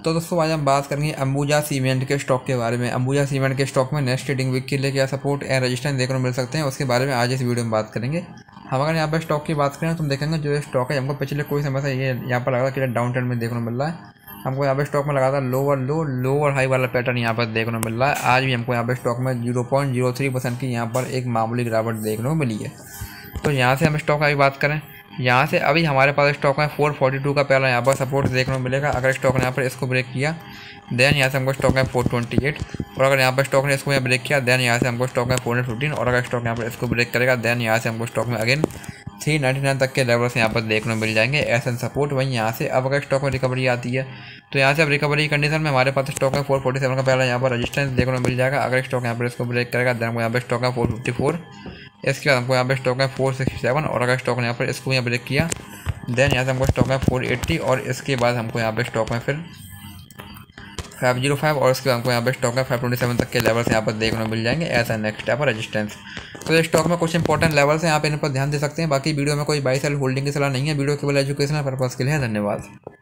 तो दोस्तों आज हम बात करेंगे अंबुजा सीमेंट के स्टॉक के बारे में। अंबुजा सीमेंट के स्टॉक में नेक्स्ट ट्रेडिंग वीक के लिए क्या सपोर्ट एंड रेजिस्टेंस देखने को मिल सकते हैं, उसके बारे में आज इस वीडियो में बात करेंगे। हम अगर यहाँ पर स्टॉक की बात करें तो हम देखेंगे जो स्टॉक है हमको पिछले कोई समय से ये यहाँ पर लगा कि डाउन ट्रेंड में देखने को मिल रहा है। हमको यहाँ पे स्टॉक में लगा था लोअर लो लोअर हाई वाला पैटर्न यहाँ पर देखने को मिल रहा है। आज भी हमको यहाँ पे स्टॉक में 0.03% की यहाँ पर एक मामूली गिरावट देखने को मिली है। तो यहाँ से हम स्टॉक की बात करें, यहाँ से अभी हमारे पास स्टॉक में 442 का पहला यहाँ पर सपोर्ट देखने को मिलेगा। अगर स्टॉक ने यहाँ पर इसको ब्रेक किया देन यहाँ से हमको स्टॉक में 428, और अगर यहाँ पर स्टॉक ने इसको यहाँ ब्रेक किया देन यहाँ से हमको स्टॉक में 415, और अगर स्टॉक यहाँ पर इसको ब्रेक करेगा देन यहाँ से हमको स्टॉक में अगेन 399 तक के लेवल्स यहाँ पर देखने को मिल जाएंगे एस एन सपोर्ट। वहीं यहाँ से अब अगर स्टॉक में रिकवरी आती है तो यहाँ से अब रिकवरी कंडीशन में हमारे पास स्टॉक में 447 का पहला यहाँ पर रजिस्टेंस देखने को मिल जाएगा। अगर स्टॉक यहाँ पर इसको ब्रेक करेगा देन हमको यहाँ पर स्टॉक में 454, इसके बाद हमको यहाँ पर स्टॉक में 467, और अगर स्टॉक ने यहाँ पर इसको यहाँ ब्रेक किया देन यहाँ से हमको स्टॉक में 480, और इसके बाद हमको यहाँ पर स्टॉक में फिर 505, और उसके बाद हमको यहाँ पे स्टॉक में 527 तक के लेवल्स यहाँ पर देखने को मिल जाएंगे ऐसा नेक्स्ट स्टेप पर रेजिस्टेंस। तो ये स्टॉक में कुछ इंपॉर्टेंट लेवल्स हैं, यहाँ पे इन पर ध्यान दे सकते हैं। बाकी वीडियो में कोई बाई सेल होल्डिंग की सलाह नहीं है, वीडियो केवल एजुकेशनल पर्पस के लिए है। धन्यवाद।